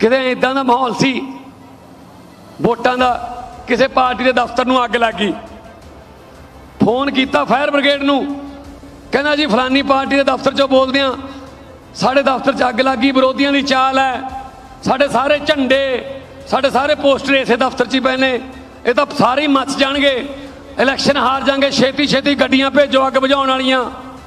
किते इदां दा माहौल सी वोटां दा, किसी पार्टी के दफ्तर नूं अग लग गई, फोन किया फायर ब्रिगेड नूं, कहना जी फलानी पार्टी के दफ्तर चों बोलदे आ, साढ़े दफ्तर च अग लग गई, विरोधियों की चाल है, साढ़े सारे झंडे साढ़े सारे पोस्टर इसे दफ्तर च ही पए ने, ये तो सारे ही मच जाणगे, इलैक्शन हार जाएंगे, छेती छेती गड्डियां भेजो अग बुझाउण वालियां।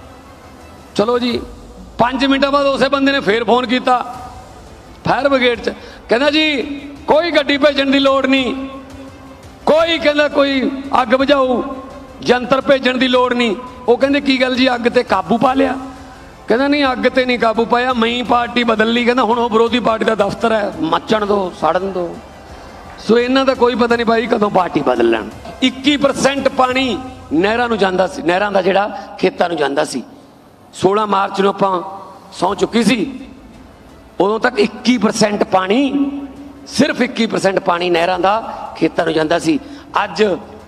चलो जी 5 मिनटां बाद उस बंदे ने फिर फोन किया फायर ब्रिगेड च, कहना जी कोई गड्डी भेजण की लोड़ नहीं, कोई कहना कोई अग बुझाऊ यंत्र भेजण की लोड़ नहीं। वो कहते की गल जी अग ते काबू पा लिया? कहना नहीं अग ते नहीं काबू पाया, मई पार्टी बदल ली, कहना हुण विरोधी पार्टी का दफ्तर है, मचण दो सड़न दो। सो इन्हां दा कोई पता नहीं भाई कदों पार्टी बदल लैण। 21% पानी नहरां नूं जांदा सी, नहरां दा जिहड़ा खेतां नूं जांदा सी। 16 मार्च नूं आपां सौं चुकी सी, उदों तक 21% पानी, सिर्फ 21% पानी नहरां दा खेतां नूं जांदा सी। अज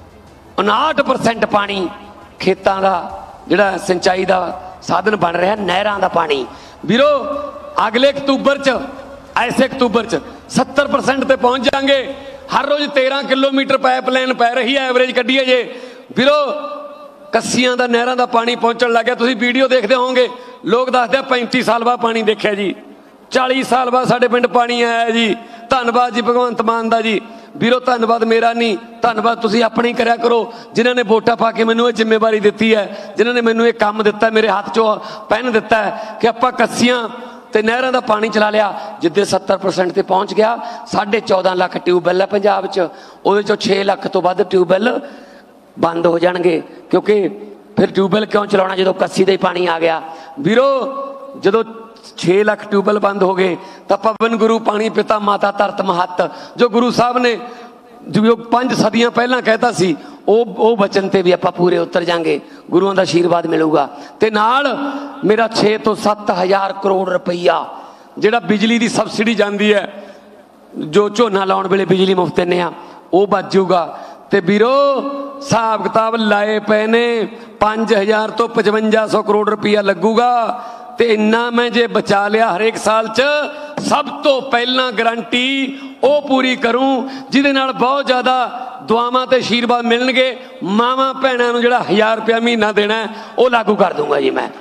59% पानी खेतां दा जिहड़ा सिंचाई दा साधन बन रहा नहरां दा पानी। वीरो अगले अक्तूबर च, ऐसे अक्तूबर च 70% ते पहुंच जाएंगे। हर रोज 13 किलोमीटर पाइपलाइन पै रही है, एवरेज कढ़िए जे वीरो, कस्सियां दा नहरां दा पानी पहुंचण लग गया। तुसीं वीडियो देखते होंगे, लोग दसदे 35 साल बाद पानी देखिया जी, 40 साल बाद साडे पिंड पानी आया जी, धन्नवाद जी भगवंत मान दा जी। वीरो धन्नवाद मेरा नहीं, धन्नवाद तुसीं अपने ही करिया करो, जिन्हां ने वोटां पा के मैनूं ये जिम्मेवारी दित्ती है, जिन्हां ने मैनूं ये काम दिता है, मेरे हाथ चों पैन दिता है कि आपां कस्सियां ते नहरां दा पानी चला लिया। जिद्दे 70% ते पहुंच गया, 14.5 लाख ट्यूबवैल है पंजाब च, उहदे चों 6 लाख तो वध ट्यूबवैल बंद हो जाणगे, क्योंकि फिर ट्यूबवैल क्यों चलाउणा जदों कस्सी दा ही पानी आ गया। वीरो जदों 6 लाख ट्यूबवैल बंद हो गए तो पवन गुरु पानी पिता माता धरत महत, जो गुरु साहब ने जो 5 सदियां पहला कहता सी, वो बचन ते भी आपां पूरे उतर जाएंगे, गुरुओं का आशीर्वाद मिलूगा। ते नाल मेरा 6 तो 7 हज़ार करोड़ रुपया जिहड़ा बिजली की सबसिडी जाती है, जो झोना लाउण वेले बिजली मुफ्त दिंदे आ, वो बच जाऊगा। ते वीरो हिसाब किताब लाए पे ने 5000 तो 5500 करोड़ रुपया लगूगा। ते इन्ना मैं जे बचा लिया हरेक साल च, सब तो पहला गारंटी वो पूरी करूं जिहदे नाल बहुत ज़्यादा दुआवां ते आशीर्वाद मिलणगे। मावां भैणां नूं जिहड़ा 1000 रुपया महीना देना है वो लागू कर दूंगा जी मैं।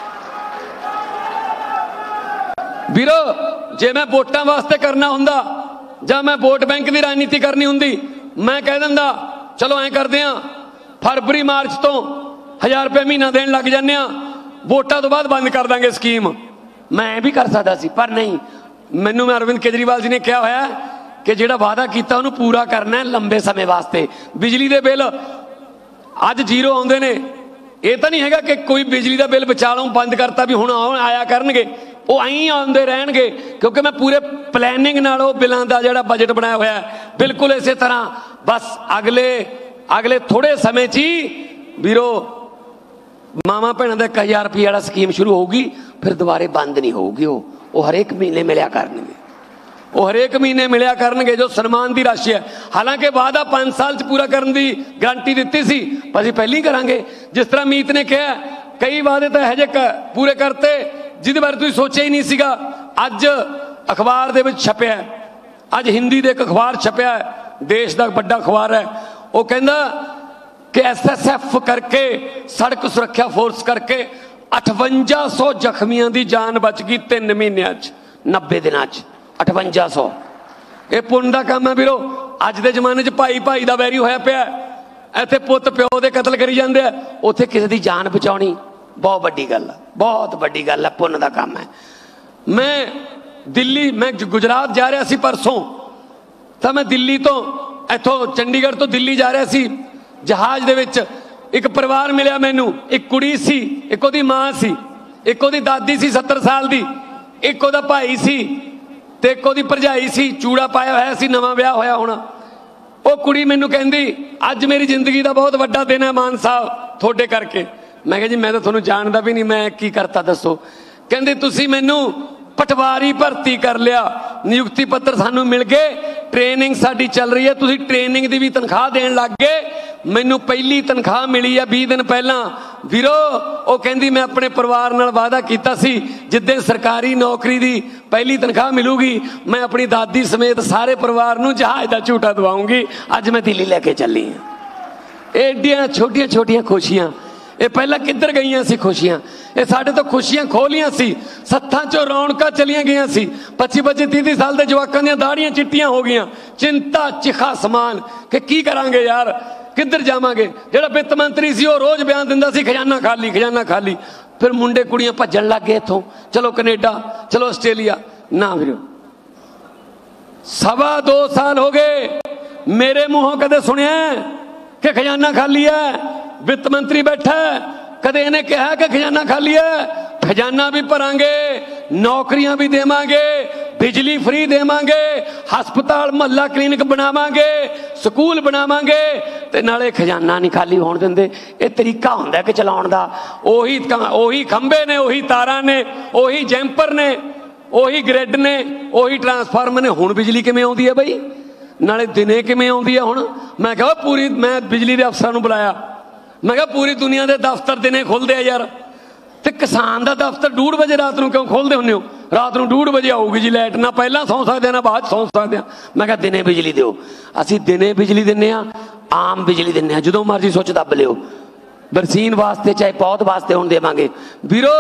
वीरो जे मैं वोटां वास्ते करना हुंदा जां मैं वोट बैंक की राजनीति करनी हुंदी, मैं कह दिंदा चलो ऐ करदे आ, फरवरी मार्च तो 1000 रुपया महीना देण लग जाने आ, वोटां तो बाद बंद कर देंगे स्कीम। मैं भी कर सकता सी, पर नहीं, मैनू मैं अरविंद केजरीवाल जी ने कहा होया कि जिहड़ा वादा किया उन्होंने पूरा करना है लंबे समय वास्ते। बिजली के बिल अज 0 आउंदे ने, ये तो नहीं है कि कोई बिजली का बिल विचालों बंद करता भी हुण आया करनगे, वो आई आउंदे रहणगे, क्योंकि मैं पूरे प्लैनिंग नाल वो बिलों का जिहड़ा बजट बनाया होया बिल्कुल इस तरह। बस अगले थोड़े समय च ही वीरो मावां भैणां दा 1000 रुपये वाला स्कीम शुरू होगी, फिर दोबारे बंद नहीं होगी। वो हरेक महीने मिलिया करनगे, वो हरेक महीने मिलिया करनगे, जो सन्मान की राशि है। हालांकि वादा 5 साल च पूरा करने की गारंटी दी सी, पर असीं पहले ही करांगे। जिस तरह मीत ने कहा, कई वादे तो यह पूरे करते जिहदे बारे तुसीं सोचिया ही नहीं सीगा। अज अखबार दे विच छपिया, अज हिंदी दे एक अखबार छपिया, देश का बड़ा अखबार है, वो कहंदा कि SSF करके, सड़क सुरक्षा फोर्स करके 5800 जख्मियों की जान बच गई 3 महीनों 90 दिनों 5800। ये पुण्य का काम है वीरो। अज के जमाने च भाई भाई का वैरी होया पिया, इत्थे पुत प्यो के कतल करी जाते हैं, उत्थे किसी की जान बचाउणी बहुत वड्डी गल है, बहुत वड्डी गल है, पुण्य का काम है। मैं गुजरात जा रहा सी परसों, तो मैं दिल्ली तो इथों चंडीगढ़ तो दिल्ली जा रहा सी, जहाज दे विच एक परिवार मिलिया मैनू, एक कुड़ी सी, एक ओदी मां सी, एक ओदी दादी सी 70 साल दी, एक ओदा भाई सी ते एक ओदी भरजाई सी, चूड़ा पाया होया सी, नवां विआह होया होना। वो कुड़ी मैनू कहंदी अज मेरी जिंदगी का बहुत वड्डा दिन है मान साहब थोड़े करके। मैं कहा जी मैं तो तुहानू जानदा भी नहीं, मैं की करता दसो। कहंदी तुसीं मैनू पटवारी भर्ती कर लिया, नियुक्ति पत्र सानू मिल गए, ट्रेनिंग साडी चल रही है, तुसीं ट्रेनिंग की भी तनख्वाह देण लग गए। मैनू पहली तनख्वाह मिली है 20 दिन पहला ਵੀਰੋ ਉਹ ਕਹਿੰਦੀ ਮੈਂ ਆਪਣੇ ਪਰਿਵਾਰ ਨਾਲ ਵਾਅਦਾ ਕੀਤਾ ਸੀ ਜਿੱਦਾਂ ਸਰਕਾਰੀ ਨੌਕਰੀ ਦੀ ਪਹਿਲੀ ਤਨਖਾਹ ਮਿਲੂਗੀ ਮੈਂ ਆਪਣੀ ਦਾਦੀ ਸਮੇਤ ਸਾਰੇ ਪਰਿਵਾਰ ਨੂੰ ਜਹਾਜ਼ ਦਾ ਝੂਟਾ ਦਵਾਉਂਗੀ। ਅੱਜ ਮੈਂ ਦਿੱਲੀ ਲੈ ਕੇ ਚੱਲੀ ਹਾਂ। ਐਡੀਆਂ ਛੋਟੀਆਂ ਛੋਟੀਆਂ ਖੁਸ਼ੀਆਂ ਇਹ ਪਹਿਲਾਂ ਕਿੱਧਰ ਗਈਆਂ ਸੀ ਖੁਸ਼ੀਆਂ? ਇਹ ਸਾਡੇ ਤੋਂ ਖੁਸ਼ੀਆਂ ਖੋਲੀਆਂ ਸੀ, ਸੱਥਾਂ 'ਚੋਂ ਰੌਣਕਾਂ ਚਲੀਆਂ ਗਈਆਂ ਸੀ। 25-25 30 ਸਾਲ ਦੇ ਜਵਾਕਾਂ ਦੀਆਂ ਦਾੜੀਆਂ ਚਿੱਟੀਆਂ ਹੋ ਗਈਆਂ। ਚਿੰਤਾ ਚਿਖਾ ਸਮਾਨ ਕਿ ਕੀ ਕਰਾਂਗੇ ਯਾਰ, ਕਿੱਧਰ ਜਾਵਾਂਗੇ। ਜਿਹੜਾ ਵਿੱਤ ਮੰਤਰੀ ਸੀ ਉਹ ਰੋਜ਼ ਬਿਆਨ ਦਿੰਦਾ ਸੀ ਖਜ਼ਾਨਾ ਖਾਲੀ ਖਜ਼ਾਨਾ ਖਾਲੀ। ਫਿਰ ਮੁੰਡੇ ਕੁੜੀਆਂ ਭੱਜਣ ਲੱਗ ਗਏ ਇੱਥੋਂ, ਚਲੋ ਕੈਨੇਡਾ, ਚਲੋ ਆਸਟ੍ਰੇਲੀਆ। ਨਾ ਵੀਰੋ, 2.25 ਸਾਲ ਹੋ ਗਏ ਮੇਰੇ ਮੂੰਹੋਂ ਕਦੇ ਸੁਣਿਆ ਕਿ ਖਜ਼ਾਨਾ ਖਾਲੀ ਹੈ? ਵਿੱਤ ਮੰਤਰੀ बैठा कदे इन्हें कहा कि खजाना खाली है? खजाना भी भरांगे, नौकरियां भी देवांगे, बिजली फ्री देवांगे, हस्पताल महल्ला क्लीनिक बनावांगे, स्कूल बनावांगे ते नाले खजाना नहीं खाली होण दिंदे। ये तरीका हुंदा कि चलाउण दा। ओही खंबे ने, ओही तारां ने, ओही जैंपर ने, ओही ग्रिड ने, ओही ट्रांसफार्मर ने। हुण बिजली किवें आउंदी है बई? नाले दिने किवें आउंदी है हुण? मैं कहा पूरी, मैं बिजली दे अफसरां नूं बुलाया, मैं कहा पूरी दुनिया के दफ्तर दिने खोलते हैं यार, तो किसान का दफ्तर 2:30 बजे रात को क्यों खोलते होंगे हो? रात को 2:30 बजे आऊगी जी लाइट, ना पहला सौ सकते ना बाद सौ सकते हैं। मैं कहा दिने बिजली दो, असी दिने बिजली दिने, आम बिजली दिने, जो मर्जी सुच दब लियो, बरसीन वास्ते चाहे पौध वास्ते हुण देवांगे। वीरो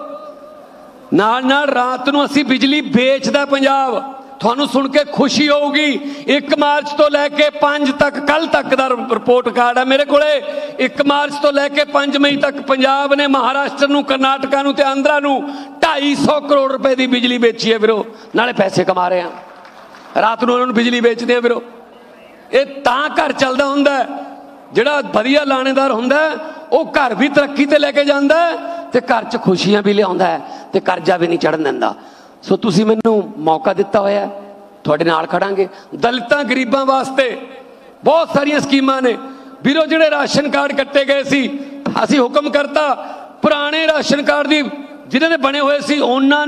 नाल नाल रात को असी बिजली बेचदा पंजाब। थानू सुन के खुशी होगी। 1 मार्च तो लैके 5 तक, कल तक का रिपोर्ट कार्ड है मेरे को। 1 मार्च तो लैके 5 मई तक पंजाब ने महाराष्ट्र नू, कर्नाटका नू ते आंध्रा नू 250 करोड़ रुपए की बिजली बेची है वीरो। नाले पैसे कमा रहे हैं, रात नू उन्होंने बिजली बेचते हैं वीरो। ये तां घर चलदा हुंदा है। जिहड़ा वधिया लाणेदार हुंदा है वो घर भी तरक्की ते लेके जांदा है ते घर च खुशियां भी लिआउंदा है ते कर्जा भी नहीं चढ़न दिंदा। सो तुसी मैनू मौका दिता होया, तुहाडे नाल खड़ांगे। दलितां गरीबां वास्ते बहुत सारिया स्कीमां ने वीरो। जिहड़े राशन कार्ड कट्टे गए सी, असीं हुक्म करता पुराने राशन कार्ड दी जिन्हां दे बने हुए सी उन्हां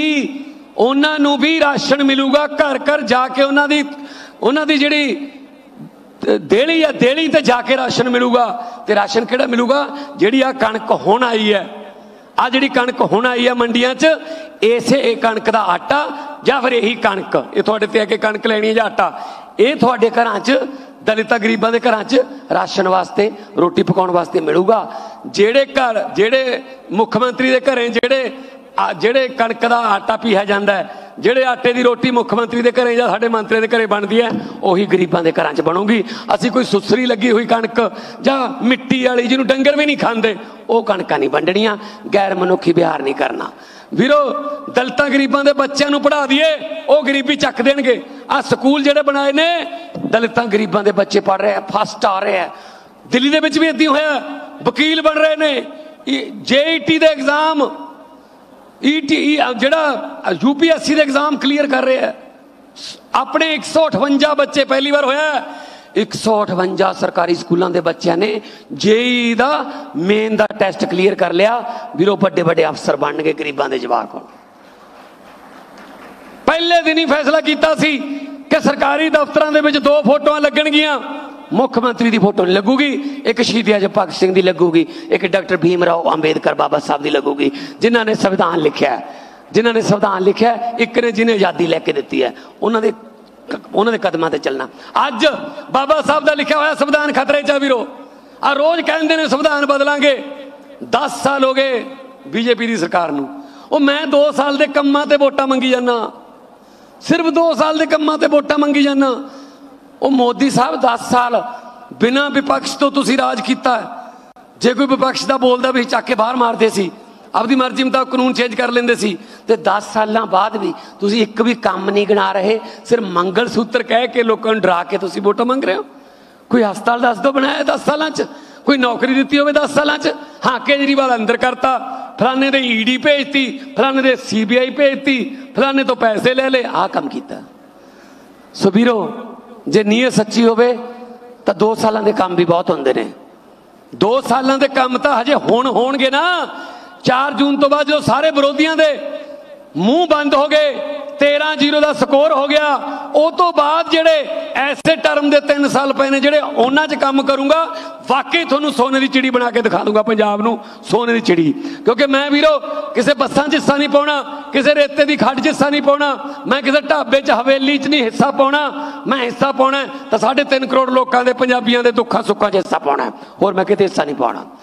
नूं भी राशन मिलूगा। घर घर जाके उन्हां दी जिहड़ी देली है, देली ते जाके राशन मिलूगा। ते राशन किहड़ा मिलूगा? जिहड़ी आ कणक हुण आई है, आ जिहड़ी कणक हुण आई है मंडियां च, इसे कणक का आटा या फिर यही कणक, ये थोड़े ते आके कणक लैनी है या आटा, ये थोड़े घरां च दलितां गरीबां दे घरां च राशन वास्ते, रोटी पकाउण वास्ते मिलूगा। जेड़े घर, जेड़े मुख्यमंत्री दे घरें जेड़े कणक का आटा पीया जाता है, जेड़े आटे की रोटी मुख्यमंत्री के घरें या साडे मंत्री के घरें बनती है, उही गरीबां दे घरां च बनूगी। असीं कोई सुसरी लगी हुई कणक जां मिट्टी वाली जिन्होंने डंगर भी नहीं खाते, वो कणकां नहीं वंडणियां, गैर मनुखी व्यवहार नहीं करना। वीरो दलितां गरीबां दे बच्चों नूं पढ़ा दिए, वो गरीबी चक देणगे। आ स्कूल जिहड़े बनाए ने, दलितां गरीबां दे बच्चे पढ़ रहे हैं, फस्ट आ रहे हैं। दिल्ली दे विच भी इदां होया, वकील बन रहे ने। JET दे एग्जाम, जिहड़ा UPSC दे एग्जाम क्लीयर कर रहे हैं। अपने 158 बच्चे, पहली बार होया 158 सरकारी स्कूलों के बच्चों ने JEE दा मेन दा टेस्ट क्लीयर कर लिया। वीरों बड़े बड़े अफसर बन गए गरीबां दे जवाक। पहले दिन ही फैसला किया सी कि सरकारी दफ्तरों के 2 फोटोआं लगणगियां। मुख्यमंत्री की फोटो नहीं लगूगी, एक शहीद आजम भगत सिंह की लगूगी, एक डॉक्टर भीमराव अंबेडकर बाबा साहब की लगूगी, जिन्हों ने संविधान लिखा है, जिन्होंने संविधान लिखा है। एक ने जिन्हें आज़ादी लैके दी है, उन्होंने कदमां ते चलना। अज बाबा साहब का लिखा हुआ संविधान खतरे च है वीरो। आ रोज कहते हैं संविधान बदलांगे। 10 साल हो गए BJP की सरकार नूं। ਉਹ मैं 2 साल के ਕੰਮਾਂ ਤੇ वोटां मंगी जाना, सिर्फ 2 साल के ਕੰਮਾਂ ਤੇ वोटां मंगी जाना। ਉਹ मोदी साहब 10 साल बिना विपक्ष तो तुसी राज किया। जे कोई विपक्ष का बोलता भी चक के बाहर मारते सी, अपनी मर्जी मुताबिक कानून चेंज कर लेंदे सी। ते 10 साल बाद भी तुसी एक भी काम नहीं गिना रहे, सिर्फ मंगल सूत्र कह के लोगों डरा के तुसी वोटां मंग रहे हो। कोई हस्पताल दस दो बनाया 10 साल च, कोई नौकरी दी हो 10 साल च। हाँ केजरीवाल अंदर करता, फलाने दे ED भेजती, फलाने दे CBI भेजती, फलाने तो पैसे ले ले, आ काम किया। सो वीरो जे नीयत सच्ची होवे तो 2 साल के काम भी बहुत होंदे ने। 2 साल के काम तो हजे हुण होणगे ना। 4 जून तो बाद जो सारे विरोधियों के मुंह बंद हो गए, 13-0 का स्कोर हो गया, ਉਹ ਤੋਂ ਬਾਅਦ ਜਿਹੜੇ ਐਸੇ ਟਰਮ ਦੇ 3 ਸਾਲ ਪਏ ਨੇ ਜਿਹੜੇ ਉਹਨਾਂ 'ਚ ਕੰਮ ਕਰੂੰਗਾ, ਵਾਕਈ ਤੁਹਾਨੂੰ ਸੋਨੇ ਦੀ ਚਿੜੀ ਬਣਾ ਕੇ ਦਿਖਾ ਦੂੰਗਾ ਪੰਜਾਬ ਨੂੰ, ਸੋਨੇ ਦੀ ਚਿੜੀ। ਕਿਉਂਕਿ ਮੈਂ ਵੀਰੋ ਕਿਸੇ ਬੱਸਾਂ 'ਚ ਹਿੱਸਾ ਨਹੀਂ ਪਾਉਣਾ, ਕਿਸੇ ਰੇਤੇ ਦੀ ਖੱਡ 'ਚ ਹਿੱਸਾ ਨਹੀਂ ਪਾਉਣਾ, ਮੈਂ ਕਿਸੇ ਢਾਬੇ 'ਚ ਹਵੇਲੀ 'ਚ ਨਹੀਂ ਹਿੱਸਾ ਪਾਉਣਾ। ਮੈਂ ਹਿੱਸਾ ਪਾਉਣਾ ਤਾਂ 3.5 ਕਰੋੜ ਲੋਕਾਂ ਦੇ ਪੰਜਾਬੀਆਂ ਦੇ ਦੁੱਖਾਂ ਸੁੱਖਾਂ 'ਚ ਹਿੱਸਾ ਪਾਉਣਾ, ਹੋਰ ਮੈਂ ਕਿਤੇ ਹਿੱਸਾ ਨਹੀਂ ਪਾਉਣਾ।